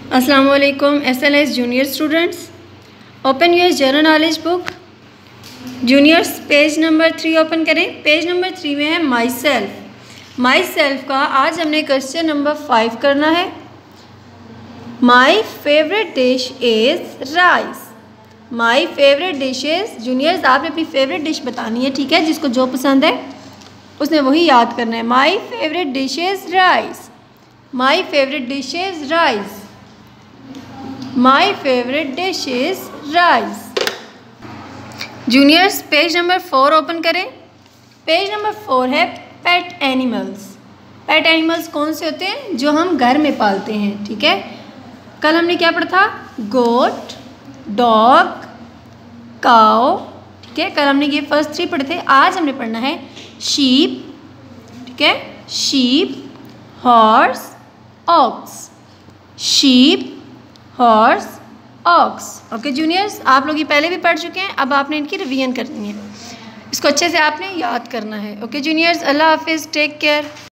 अस्सलाम वालेकुम SLS junior students, open your general knowledge book juniors page number 3 open करें। Page number 3 में है माई सेल्फ का आज हमने क्वेश्चन नंबर 5 करना है। My favourite dish is rice. My favourite dish is, juniors आपने अपनी फेवरेट डिश बतानी है, ठीक है। जिसको जो पसंद है उसने वही याद करना है। My favourite dish is rice. My favourite dish is rice. My favourite dish is rice. Juniors page number 4 open करें। पेज नंबर 4 है पेट एनिमल्स। पेट एनिमल्स कौन से होते हैं? जो हम घर में पालते हैं, ठीक है। कल हमने क्या पढ़ा था? गोट, डॉग, काओ, ठीक है। कल हमने ये फर्स्ट 3 पढ़े थे। आज हमने पढ़ना है शीप, ठीक है। Sheep, horse, ox. Sheep, horse, ox. Okay juniors, आप लोग ये पहले भी पढ़ चुके हैं, अब आपने इनकी रिवीजन करनी है। इसको अच्छे से आपने याद करना है। ओके जूनियर्स, अल्लाह हाफिज़, टेक केयर।